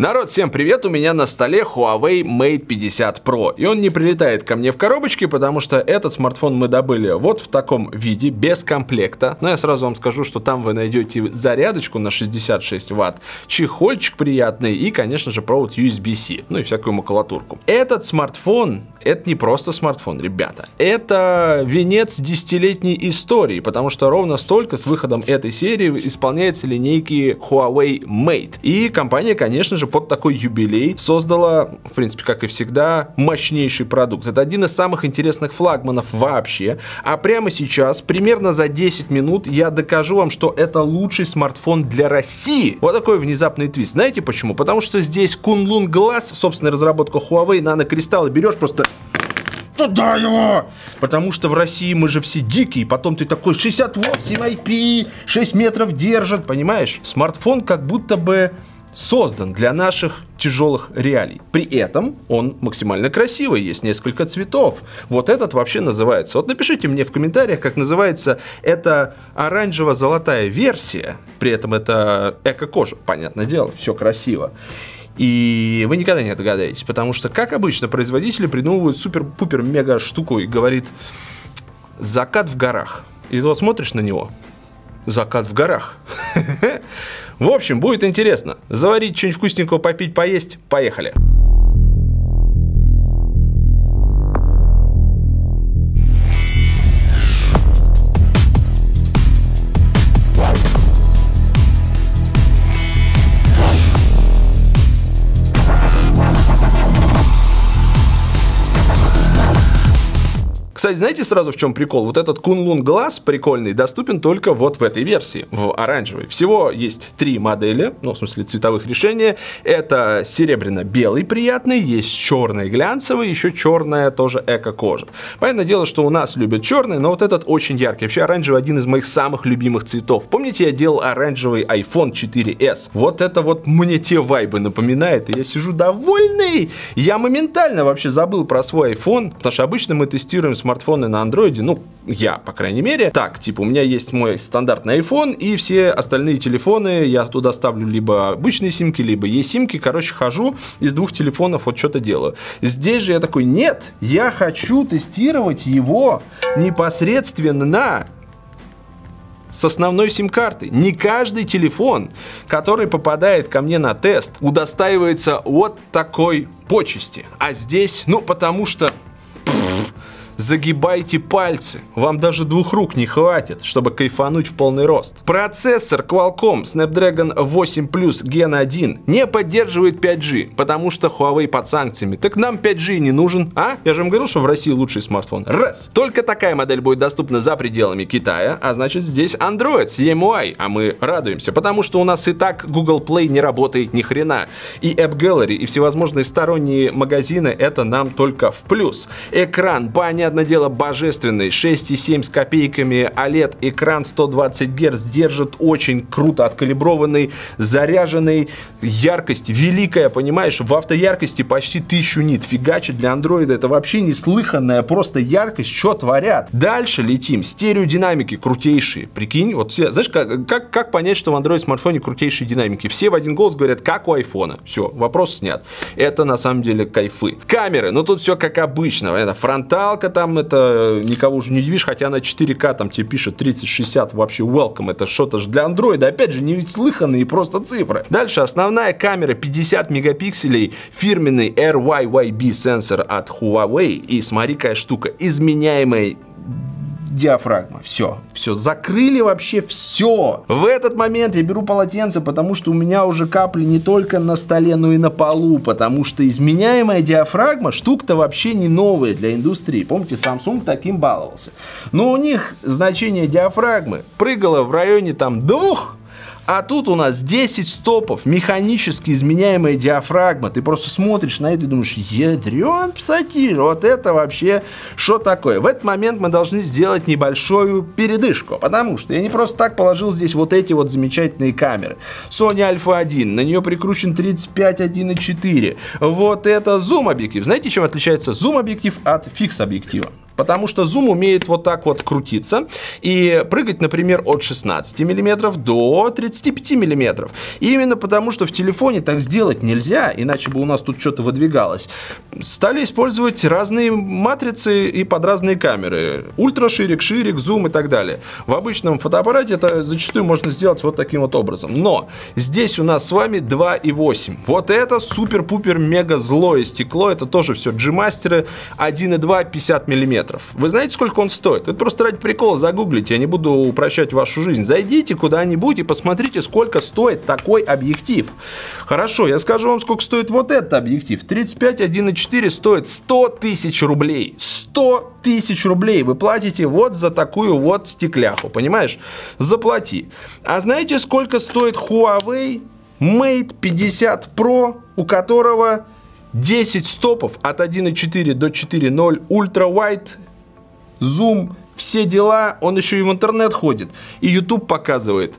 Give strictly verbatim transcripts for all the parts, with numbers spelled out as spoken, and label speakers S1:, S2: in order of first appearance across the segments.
S1: Народ, всем привет! У меня на столе Huawei Mate пятьдесят Pro. И он не прилетает ко мне в коробочке, потому что этот смартфон мы добыли вот в таком виде, без комплекта. Но я сразу вам скажу, что там вы найдете зарядочку на шестьдесят шесть ватт, чехольчик приятный и, конечно же, провод ю эс би си, ну и всякую макулатурку. Этот смартфон, это не просто смартфон, ребята. Это венец десятилетней истории, потому что ровно столько с выходом этой серии исполняется линейки Huawei Mate. И компания, конечно же, под такой юбилей создала, в принципе, как и всегда, мощнейший продукт. Это один из самых интересных флагманов вообще. А прямо сейчас, примерно за десять минут, я докажу вам, что это лучший смартфон для России. Вот такой внезапный твист. Знаете почему? Потому что здесь Kunlun Glass, собственная разработка Huawei, нанокристаллы берешь просто... Туда его! Потому что в России мы же все дикие, потом ты такой шестьдесят восемь ай пи, шесть метров держит, понимаешь? Смартфон как будто бы создан для наших тяжелых реалий. При этом он максимально красивый, есть несколько цветов. Вот этот вообще называется. Вот напишите мне в комментариях, как называется эта оранжево-золотая версия. При этом это эко-кожа, понятное дело, все красиво. И вы никогда не догадаетесь, потому что, как обычно, производители придумывают супер-пупер-мега штуку и говорит: закат в горах. И ты вот смотришь на него. Закат в горах. В общем, будет интересно. Заварить что-нибудь вкусненького, попить, поесть. Поехали. Кстати, знаете сразу в чем прикол? Вот этот Kunlun Glass прикольный доступен только вот в этой версии, в оранжевой. Всего есть три модели, ну, в смысле цветовых решения. Это серебряно-белый приятный, есть черный глянцевый, еще черная тоже эко-кожа. Понятное дело, что у нас любят черный, но вот этот очень яркий. Вообще оранжевый один из моих самых любимых цветов. Помните, я делал оранжевый айфон четыре эс? Вот это вот мне те вайбы напоминает, и я сижу довольный. Я моментально вообще забыл про свой iPhone, потому что обычно мы тестируем смартфон смартфоны на андроиде, ну, я, по крайней мере. Так, типа, у меня есть мой стандартный iPhone, и все остальные телефоны, я туда ставлю либо обычные симки, либо eSIM-ки, короче, хожу из двух телефонов, вот что-то делаю. Здесь же я такой: нет, я хочу тестировать его непосредственно с основной сим-картой. Не каждый телефон, который попадает ко мне на тест, удостаивается вот такой почести. А здесь, ну, потому что... загибайте пальцы, вам даже двух рук не хватит, чтобы кайфануть в полный рост. Процессор Qualcomm Snapdragon восемь плюс ген один не поддерживает пять джи, потому что Huawei под санкциями. Так нам пять джи не нужен, а? Я же вам говорил, что в России лучший смартфон. Раз. Только такая модель будет доступна за пределами Китая, а значит здесь Android с и эм ю ай, а мы радуемся, потому что у нас и так Google Play не работает ни хрена. И App Gallery, и всевозможные сторонние магазины, это нам только в плюс. Экран, понятно, одно дело, божественный, шесть и семь с копейками о лед, экран сто двадцать герц, держит очень круто откалиброванный, заряженный, яркость великая, понимаешь, в автояркости почти тысячу нит, фигачит для андроида, это вообще неслыханная просто яркость, что творят. Дальше летим, стереодинамики крутейшие, прикинь, вот все, знаешь, как, как, как понять, что в андроид смартфоне крутейшие динамики? Все в один голос говорят, как у айфона, все, вопрос снят. Это на самом деле кайфы. Камеры, ну тут все как обычно, это фронталка, там это никого уже не удивишь, хотя на четыре ка там тебе пишет тридцать шестьдесят, вообще welcome, это что-то же для андроида, опять же, не слыханные просто цифры. Дальше основная камера пятьдесят мегапикселей, фирменный эр уай уай би сенсор от Huawei, и смотри какая штука, изменяемая диафрагма. Все, все, закрыли вообще все. В этот момент я беру полотенце, потому что у меня уже капли не только на столе, но и на полу, потому что изменяемая диафрагма штука-то вообще не новая для индустрии. Помните, Samsung таким баловался. Но у них значение диафрагмы прыгало в районе там двух. А тут у нас десять стопов, механически изменяемая диафрагма. Ты просто смотришь на это и думаешь, ядрен псатир, вот это вообще что такое? В этот момент мы должны сделать небольшую передышку, потому что я не просто так положил здесь вот эти вот замечательные камеры. Sony Alpha один, на нее прикручен тридцать пять один и четыре. Вот это зум-объектив. Знаете, чем отличается зум-объектив от фикс-объектива? потому что зум умеет вот так вот крутиться и прыгать, например, от шестнадцати миллиметров до тридцати пяти миллиметров. И именно потому, что в телефоне так сделать нельзя, иначе бы у нас тут что-то выдвигалось, стали использовать разные матрицы и под разные камеры. Ультраширик, ширик, зум и так далее. В обычном фотоаппарате это зачастую можно сделать вот таким вот образом. Но здесь у нас с вами два и восемь. Вот это супер-пупер мега злое стекло. Это тоже все G-мастеры. один и два, пятьдесят миллиметров. Вы знаете, сколько он стоит? Это просто ради прикола загуглите. Я не буду упрощать вашу жизнь. Зайдите куда-нибудь и посмотрите, сколько стоит такой объектив. Хорошо, я скажу вам, сколько стоит вот этот объектив. тридцать пять один и четыре стоит сто тысяч рублей. сто тысяч рублей вы платите вот за такую вот стекляху, понимаешь? Заплати. А знаете, сколько стоит Huawei Mate пятьдесят Pro, у которого десять стопов от один и четыре до четыре ноль, ультра-вайд, зум, все дела, он еще и в интернет ходит, и YouTube показывает.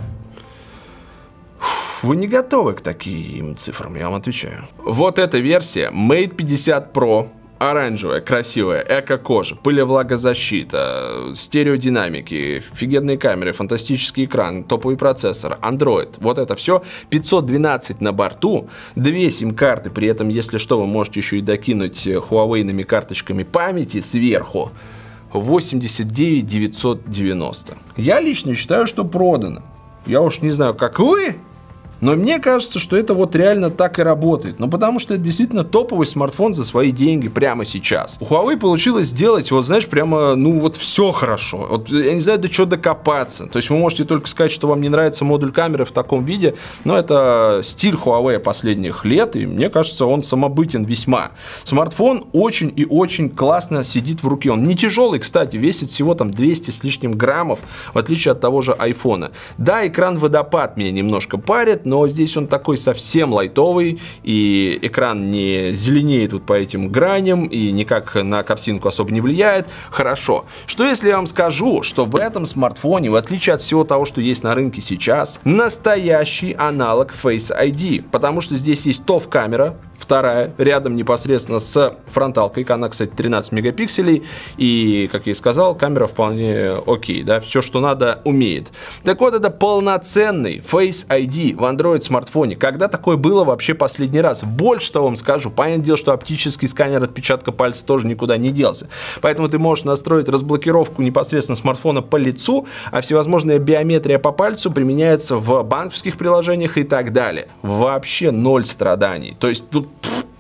S1: Вы не готовы к таким цифрам, я вам отвечаю. Вот эта версия Mate пятьдесят Pro. Оранжевая, красивая, эко-кожа, пылевлагозащита, стереодинамики, офигенные камеры, фантастический экран, топовый процессор, Android. Вот это все. пятьсот двенадцать на борту, две сим-карты, при этом, если что, вы можете еще и докинуть Huawei-ными карточками памяти сверху. восемьдесят девять девятьсот девяносто. Я лично считаю, что продано. Я уж не знаю, как вы, но мне кажется, что это вот реально так и работает. Ну, потому что это действительно топовый смартфон за свои деньги прямо сейчас. У Huawei получилось сделать, вот знаешь, прямо, ну, вот все хорошо. Вот, я не знаю, до чего докопаться. То есть вы можете только сказать, что вам не нравится модуль камеры в таком виде, но это стиль Huawei последних лет, и мне кажется, он самобытен весьма. Смартфон очень и очень классно сидит в руке. Он не тяжелый, кстати, весит всего там двести с лишним граммов, в отличие от того же айфона. Да, экран водопад меня немножко парит, но здесь он такой совсем лайтовый, и экран не зеленеет вот по этим граням, и никак на картинку особо не влияет. Хорошо. Что если я вам скажу, что в этом смартфоне, в отличие от всего того, что есть на рынке сейчас, настоящий аналог Face ай ди, потому что здесь есть тоф камера, вторая, рядом непосредственно с фронталкой, она, кстати, тринадцать мегапикселей, и, как я и сказал, камера вполне окей, да, все, что надо, умеет. Так вот, это полноценный Face ай ди в Android смартфоне. Когда такое было вообще последний раз? Больше того вам скажу. Понятное дело, что оптический сканер отпечатка пальца тоже никуда не делся. Поэтому ты можешь настроить разблокировку непосредственно смартфона по лицу, а всевозможная биометрия по пальцу применяется в банковских приложениях и так далее. Вообще ноль страданий. То есть тут...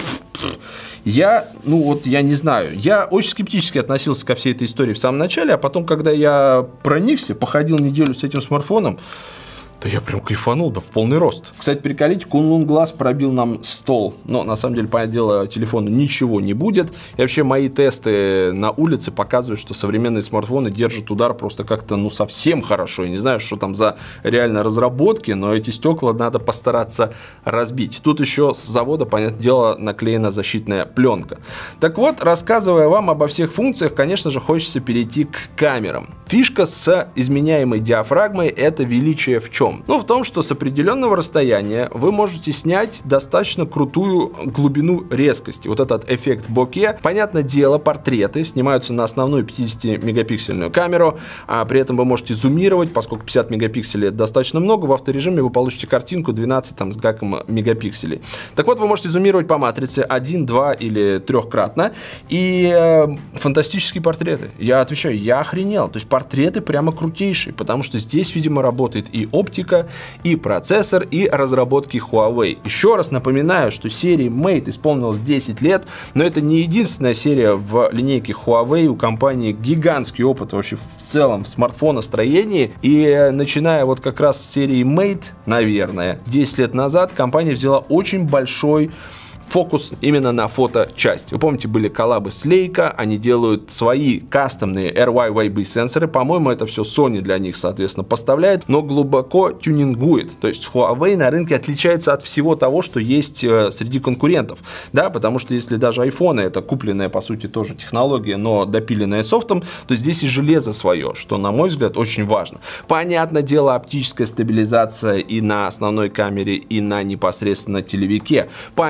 S1: Я, ну вот, я не знаю, я очень скептически относился ко всей этой истории в самом начале, а потом, когда я проникся, походил неделю с этим смартфоном, да я прям кайфанул, да в полный рост. Кстати, приколите, Kunlun Glass пробил нам стол. Но, на самом деле, понятное дело, телефону ничего не будет. И вообще, мои тесты на улице показывают, что современные смартфоны держат удар просто как-то, ну, совсем хорошо. Я не знаю, что там за реально разработки, но эти стекла надо постараться разбить. Тут еще с завода, понятное дело, наклеена защитная пленка. Так вот, рассказывая вам обо всех функциях, конечно же, хочется перейти к камерам. Фишка с изменяемой диафрагмой — это величие в чем? Ну, в том, что с определенного расстояния вы можете снять достаточно крутую глубину резкости. Вот этот эффект боке. Понятное дело, портреты снимаются на основную пятидесятимегапиксельную камеру, а при этом вы можете зумировать, поскольку пятьдесят мегапикселей это достаточно много, в авторежиме вы получите картинку двенадцать там, с гаком мегапикселей. Так вот, вы можете зумировать по матрице один, два или трехкратно, и э, фантастические портреты. Я отвечаю, я охренел. То есть портреты прямо крутейшие, потому что здесь, видимо, работает и оптика, и процессор, и разработки Huawei. Еще раз напоминаю, что серии Mate исполнилось десять лет, но это не единственная серия в линейке Huawei. У компании гигантский опыт вообще в целом в смартфоностроении. И начиная вот как раз с серии Mate, наверное, десять лет назад компания взяла очень большой фокус именно на фоточасть. Вы помните, были коллабы с Leica, они делают свои кастомные эр уай вай би сенсоры, по-моему, это все Sony для них, соответственно, поставляет, но глубоко тюнингует. То есть Huawei на рынке отличается от всего того, что есть э, среди конкурентов, да, потому что если даже iPhone это купленная, по сути, тоже технология, но допиленная софтом, то здесь и железо свое, что, на мой взгляд, очень важно. Понятное дело, оптическая стабилизация и на основной камере, и на непосредственно телевике. Понятное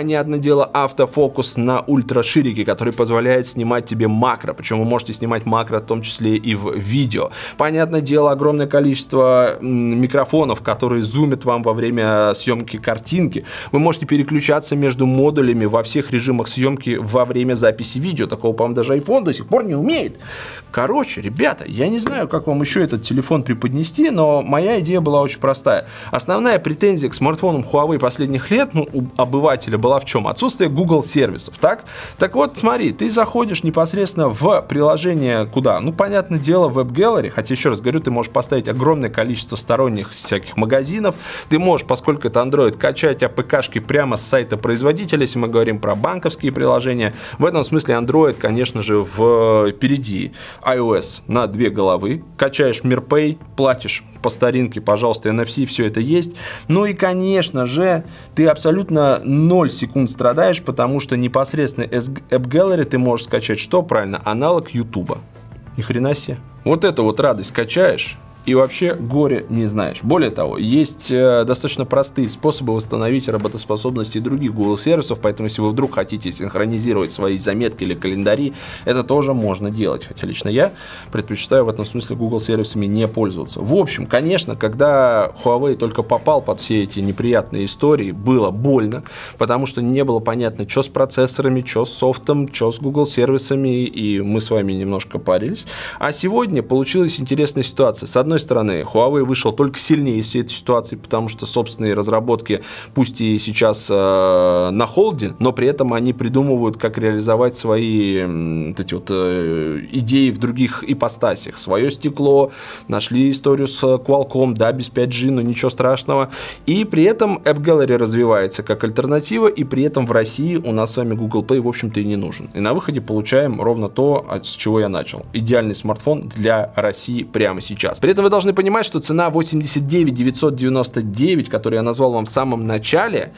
S1: дело, автофокус на ультраширике, который позволяет снимать тебе макро. Причем вы можете снимать макро в том числе и в видео. Понятное дело, огромное количество микрофонов, которые зумят вам во время съемки картинки. Вы можете переключаться между модулями во всех режимах съемки во время записи видео. Такого, по-моему, даже iPhone до сих пор не умеет. Короче, ребята, я не знаю, как вам еще этот телефон преподнести, но моя идея была очень простая. Основная претензия к смартфонам Huawei последних лет, ну, у обывателя была в чем? Отсутствие Google сервисов, так? Так вот, смотри, ты заходишь непосредственно в приложение куда? Ну, понятное дело, в App Gallery, хотя, еще раз говорю, ты можешь поставить огромное количество сторонних всяких магазинов, ты можешь, поскольку это Android, качать эй пи кей-шки прямо с сайта производителя, если мы говорим про банковские приложения. В этом смысле Android, конечно же, впереди iOS на две головы. Качаешь MirPay, платишь по старинке, пожалуйста, эн эф си, все это есть. Ну и, конечно же, ты абсолютно ноль секунд страдаешь, потому что непосредственно App Gallery ты можешь скачать что? Правильно, аналог YouTube. Ни хрена себе. Вот эту вот радость качаешь, и вообще горе не знаешь. Более того, есть э, достаточно простые способы восстановить работоспособность и других Google сервисов, поэтому если вы вдруг хотите синхронизировать свои заметки или календари, это тоже можно делать. Хотя лично я предпочитаю в этом смысле Google сервисами не пользоваться. В общем, конечно, когда Huawei только попал под все эти неприятные истории, было больно, потому что не было понятно, что с процессорами, что с софтом, что с Google сервисами, и мы с вами немножко парились. А сегодня получилась интересная ситуация. С одной С одной стороны, Huawei вышел только сильнее из всей этой ситуации, потому что собственные разработки, пусть и сейчас э, на холде, но при этом они придумывают, как реализовать свои э, вот эти вот, э, идеи в других ипостасях. Свое стекло, нашли историю с Qualcomm, да, без пять джи, но ничего страшного. И при этом App Gallery развивается как альтернатива, и при этом в России у нас с вами Google Play, в общем-то, и не нужен. И на выходе получаем ровно то, с чего я начал. Идеальный смартфон для России прямо сейчас. При этом вы должны понимать, что цена восемьдесят девять тысяч девятьсот девяносто девять, которую я назвал вам в самом начале,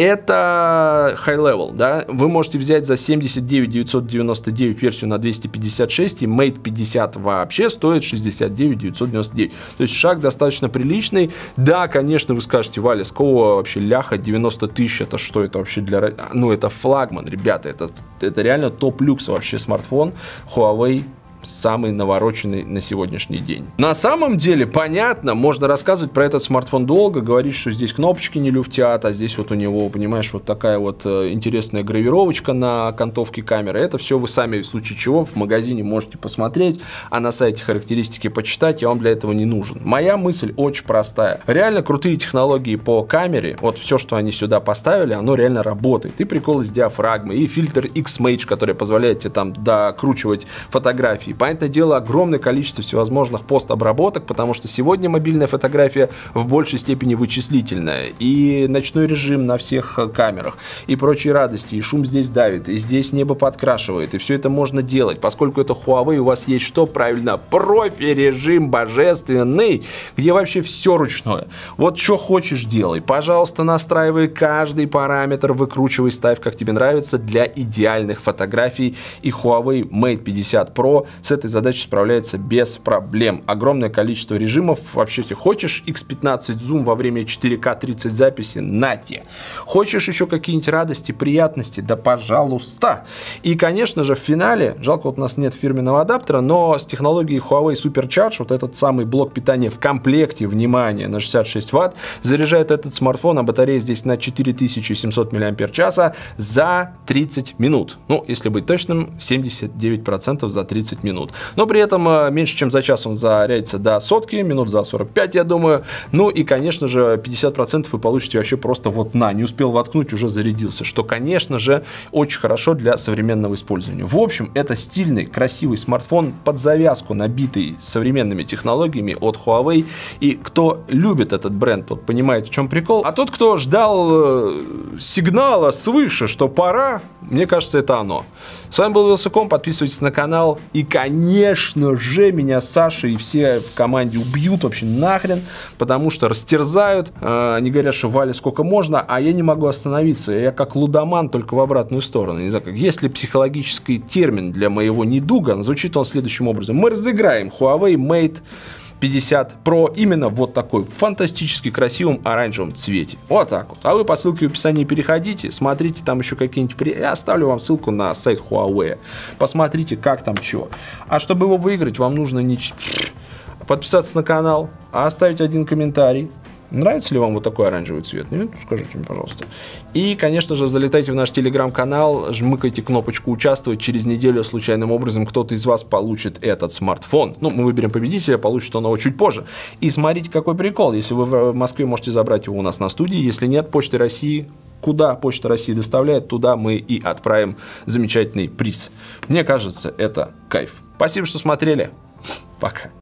S1: это high level, да? Вы можете взять за семьдесят девять тысяч девятьсот девяносто девять версию на двести пятьдесят шесть, и Mate пятьдесят вообще стоит шестьдесят девять тысяч девятьсот девяносто девять. То есть шаг достаточно приличный. Да, конечно, вы скажете, Валя, с какого вообще ляха девяносто тысяч, это что это вообще для... Ну, это флагман, ребята, это, это реально топ-люкс вообще смартфон Huawei. Самый навороченный на сегодняшний день. На самом деле, понятно, можно рассказывать про этот смартфон долго, говорить, что здесь кнопочки не люфтят, а здесь вот у него, понимаешь, вот такая вот интересная гравировочка на окантовке камеры. Это все вы сами, в случае чего, в магазине можете посмотреть, а на сайте характеристики почитать, я вам для этого не нужен. Моя мысль очень простая. Реально крутые технологии по камере, вот все, что они сюда поставили, оно реально работает. И приколы с диафрагмой, и фильтр X-Mage, который позволяет тебе там докручивать фотографии. Понятное дело, огромное количество всевозможных постобработок, потому что сегодня мобильная фотография в большей степени вычислительная. И ночной режим на всех камерах, и прочие радости, и шум здесь давит, и здесь небо подкрашивает, и все это можно делать. Поскольку это Huawei, у вас есть что? Правильно, профи-режим божественный, где вообще все ручное. Вот что хочешь делай. Пожалуйста, настраивай каждый параметр, выкручивай, ставь, как тебе нравится, для идеальных фотографий. И Huawei Mate пятьдесят Pro с этой задачей справляется без проблем. Огромное количество режимов. Вообще, ты хочешь икс пятнадцать зум во время четыре ка тридцать записи? Нате. Хочешь еще какие-нибудь радости, приятности? Да пожалуйста. И, конечно же, в финале, жалко, вот у нас нет фирменного адаптера, но с технологией Huawei Supercharge, вот этот самый блок питания в комплекте, внимание, на шестьдесят шесть ватт, заряжает этот смартфон, а батарея здесь на четыре тысячи семьсот мАч за тридцать минут. Ну, если быть точным, семьдесят девять процентов за тридцать минут. Но при этом меньше чем за час он зарядится до сотки, минут за сорок пять, я думаю. Ну и, конечно же, пятьдесят процентов вы получите вообще просто вот на, не успел воткнуть, уже зарядился, что, конечно же, очень хорошо для современного использования. В общем, это стильный, красивый смартфон под завязку, набитый современными технологиями от Huawei. И кто любит этот бренд, тот понимает, в чем прикол. А тот, кто ждал э, сигнала свыше, что пора, мне кажется, это оно. С вами был Вилсаком, подписывайтесь на канал. И, конечно же, меня Саша и все в команде убьют вообще нахрен, потому что растерзают. Э, они говорят, что Валя сколько можно, а я не могу остановиться. Я как лудоман, только в обратную сторону. Не знаю, как. Есть ли психологический термин для моего недуга, звучит он следующим образом. Мы разыграем Huawei Mate пятьдесят про именно вот такой фантастически красивом оранжевом цвете. Вот так вот. А вы по ссылке в описании переходите, смотрите там еще какие-нибудь... Я оставлю вам ссылку на сайт Huawei. Посмотрите, как там что. А чтобы его выиграть, вам нужно не... подписаться на канал, оставить один комментарий. Нравится ли вам вот такой оранжевый цвет? Нет? Скажите мне, пожалуйста. И, конечно же, залетайте в наш телеграм-канал, жмыкайте кнопочку «Участвовать». Через неделю случайным образом кто-то из вас получит этот смартфон. Ну, мы выберем победителя, получит он его чуть позже. И смотрите, какой прикол. Если вы в Москве, можете забрать его у нас на студии. Если нет, Почта России... Куда Почта России доставляет, туда мы и отправим замечательный приз. Мне кажется, это кайф. Спасибо, что смотрели. Пока.